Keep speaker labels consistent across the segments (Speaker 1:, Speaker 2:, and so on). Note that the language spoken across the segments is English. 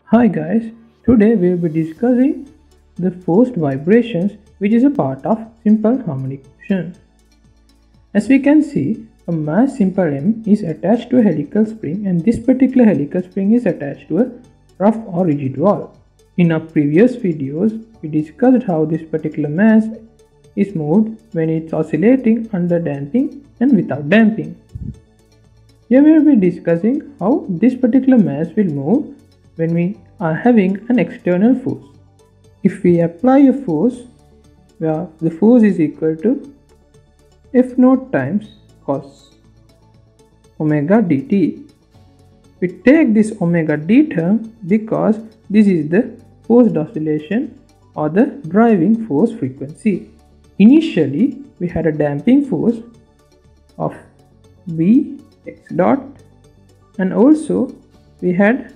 Speaker 1: Hi guys, today we will be discussing the forced vibrations which is a part of simple harmonic motion. As we can see, a mass simple M is attached to a helical spring and this particular helical spring is attached to a rough or rigid wall. In our previous videos, we discussed how this particular mass is moved when it's oscillating under damping and without damping. Here we will be discussing how this particular mass will move when we are having an external force. If we apply a force where the force is equal to F naught times cos omega dt. We take this omega d term because this is the forced oscillation or the driving force frequency. Initially, we had a damping force of V x dot and also we had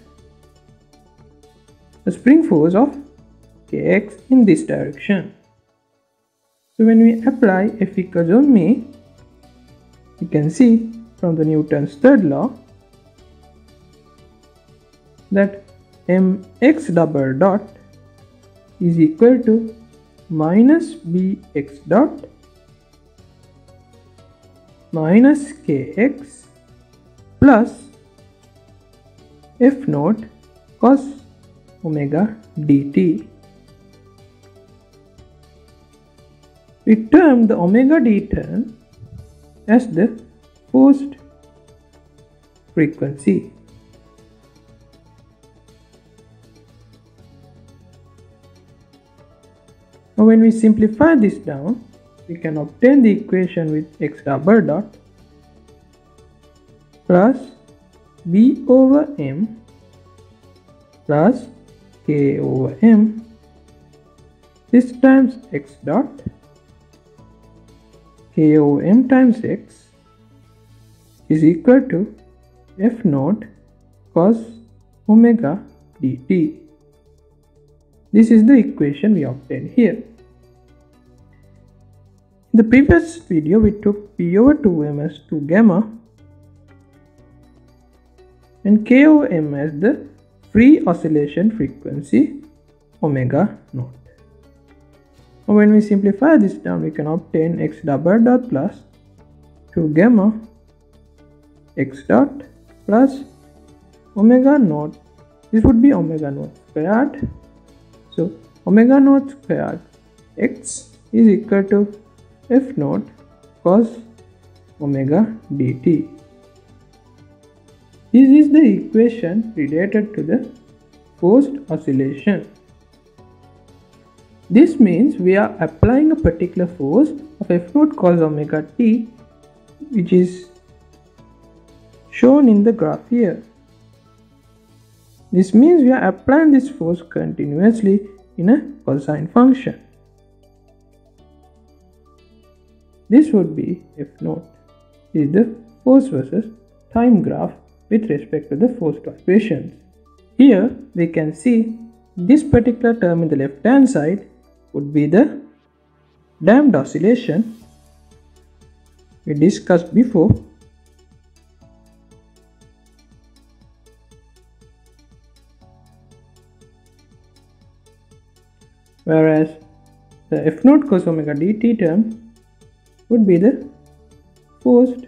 Speaker 1: a spring force of kx in this direction. So when we apply F equals ma, you can see from the Newton's third law that mx double dot is equal to minus bx dot minus kx plus F naught cos omega dt. We term the omega d term as the forced frequency. Now when we simplify this down, we can obtain the equation with x double dot plus b over m plus k over m. This times x dot k over m times x is equal to F naught cos omega dt. This is the equation we obtained here. In the previous video, we took P over 2m as 2 gamma and K over m as the free oscillation frequency omega naught. Now when we simplify this down, we can obtain x double dot plus 2 gamma x dot plus omega naught. This would be omega naught squared. So omega naught squared x is equal to F naught cos omega dt. This is the equation related to the forced oscillation. This means we are applying a particular force of F naught cos omega t, which is shown in the graph here. This means we are applying this force continuously in a cosine function. This would be F naught. This is the force versus time graph with respect to the forced vibrations. Here we can see this particular term in the left hand side would be the damped oscillation we discussed before, whereas the F naught cos omega dt term would be the forced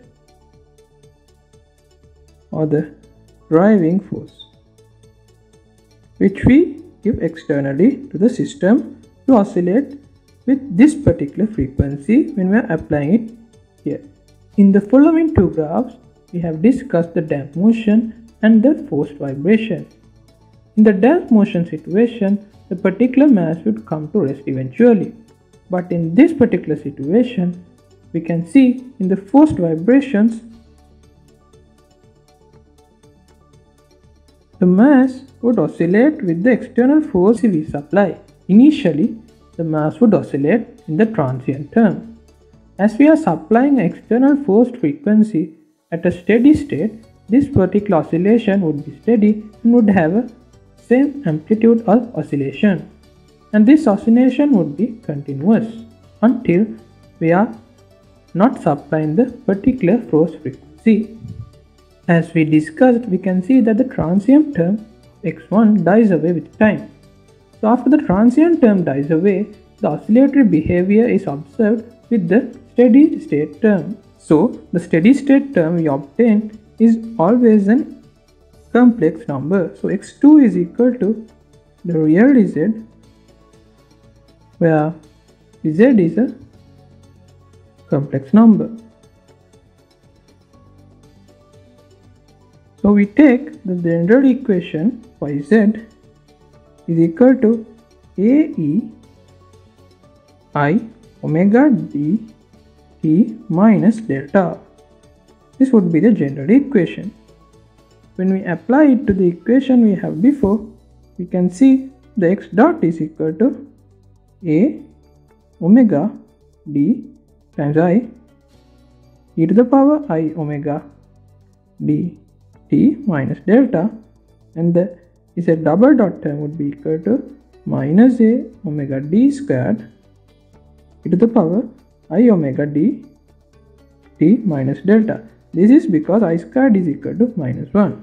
Speaker 1: or the driving force, which we give externally to the system to oscillate with this particular frequency when we are applying it here. In the following two graphs, we have discussed the damped motion and the forced vibration. In the damped motion situation, the particular mass would come to rest eventually. But in this particular situation, we can see in the forced vibrations, the mass would oscillate with the external force we supply. Initially, the mass would oscillate in the transient term. As we are supplying an external forced frequency at a steady state, this particular oscillation would be steady and would have a same amplitude of oscillation. And this oscillation would be continuous until we are not supplying the particular force frequency. As we discussed, we can see that the transient term x1 dies away with time. So after the transient term dies away, the oscillatory behavior is observed with the steady state term. So the steady state term we obtain is always an complex number. So x2 is equal to the real dz, where dz is a complex number. So we take the general equation yz is equal to ae I omega d t minus delta. This would be the general equation. When we apply it to the equation we have before, we can see the x dot is equal to a omega d times I e to the power I omega d t minus delta, and the z double dot term would be equal to minus a omega d squared e to the power I omega d t minus delta. This is because I squared is equal to minus 1.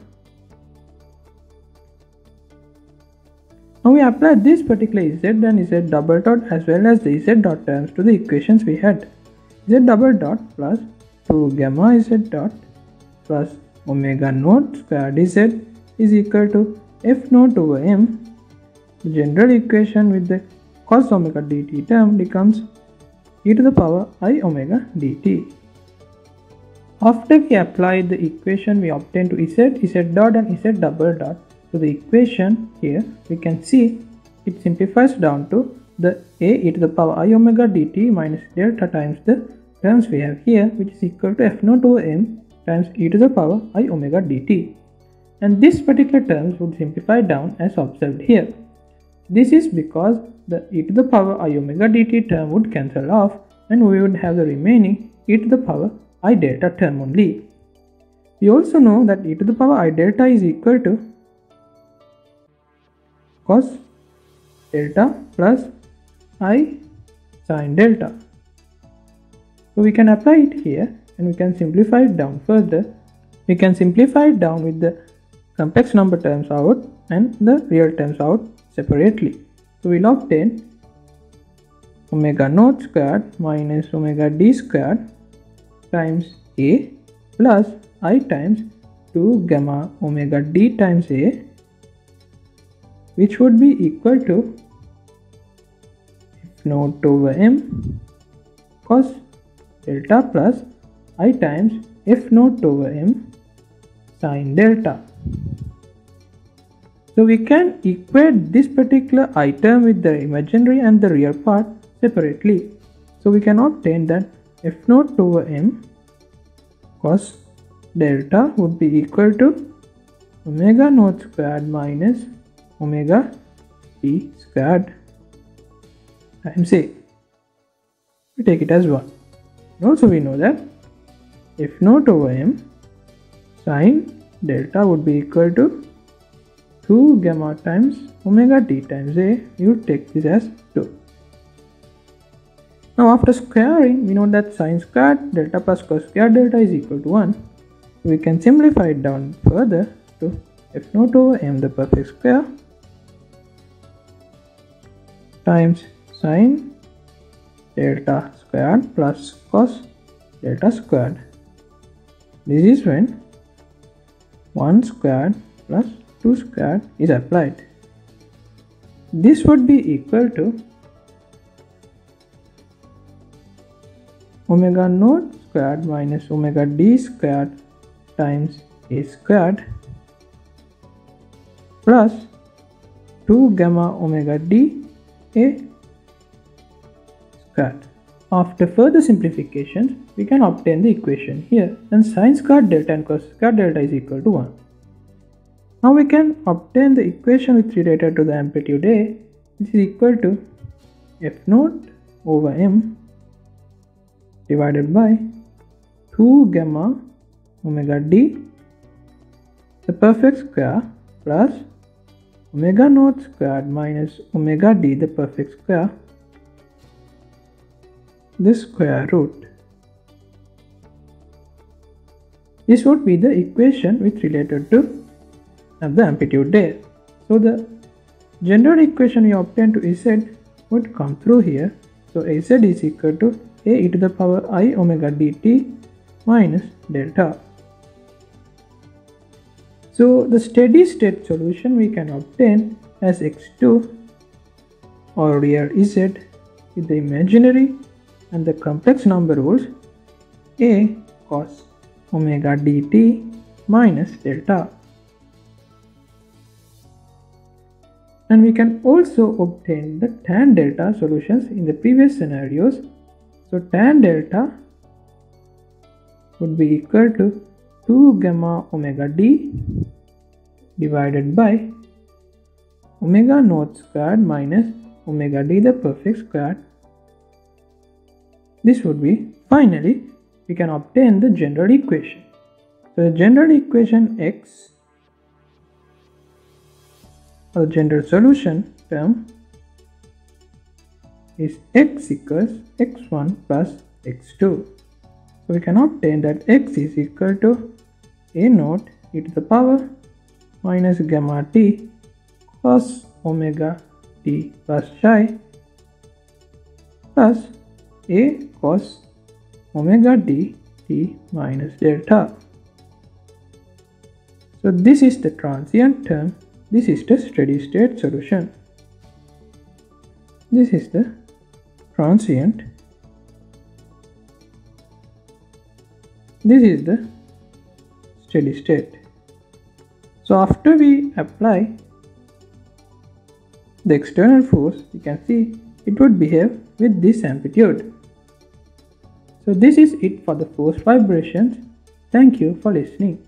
Speaker 1: Now we apply this particular z and z double dot as well as the z dot terms to the equations we had. Z double dot plus 2 gamma z dot plus omega naught squared z is equal to f naught over m. The general equation with the cos omega dt term becomes e to the power I omega dt. After we apply the equation we obtain to z dot and z double dot to the equation here, we can see it simplifies down to the a e to the power I omega dt minus delta times the terms we have here, which is equal to f naught over m times e to the power I omega dt. And this particular terms would simplify down as observed here. This is because the e to the power I omega dt term would cancel off and we would have the remaining e to the power I delta term only. We also know that e to the power I delta is equal to cos delta plus I sin delta. So we can apply it here and we can simplify it down further. We can simplify it down with the complex number terms out and the real terms out separately. So we'll obtain omega naught squared minus omega d squared times a plus I times 2 gamma omega d times a, which would be equal to f naught over m cos delta plus I times f naught over m sin delta. So we can equate this particular I term with the imaginary and the real part separately. So we can obtain that f naught over m cos delta would be equal to omega naught squared minus omega t squared times a. We take it as 1. And also we know that f naught over m sin delta would be equal to 2 gamma times omega t times a. You take this as 2. Now after squaring, we know that sin squared delta plus cos squared delta is equal to 1. We can simplify it down further to f naught over m the perfect square times sin delta squared plus cos delta squared. This is when 1 squared plus 2 squared is applied. This would be equal to omega naught squared minus omega d squared times a squared plus 2 gamma omega d a squared. After further simplifications, we can obtain the equation here, and sin squared delta and cos squared delta is equal to 1. Now we can obtain the equation which is related to the amplitude A, which is equal to f naught over m divided by 2 gamma omega d the perfect square plus omega naught squared minus omega d the perfect square the square root. This would be the equation which related to the amplitude A. So the general equation we obtained to Z would come through here. So Az is equal to a e to the power I omega dt minus delta. So the steady state solution we can obtain as x2, or real Z, with the imaginary and the complex number rules a cos omega dt minus delta. And we can also obtain the tan delta solutions in the previous scenarios. So tan delta would be equal to 2 gamma omega d divided by omega naught squared minus omega d the perfect squared. This would be, finally, we can obtain the general equation. So the general equation x, or the general solution term, is x equals x1 plus x2. So we can obtain that x is equal to a naught e to the power minus gamma t cos omega t plus psi plus a cos omega d t minus delta. So this is the transient term. This is the steady state solution. This is the transient. This is the steady state. So after we apply the external force, you can see it would behave with this amplitude. So this is it for the force vibrations. Thank you for listening.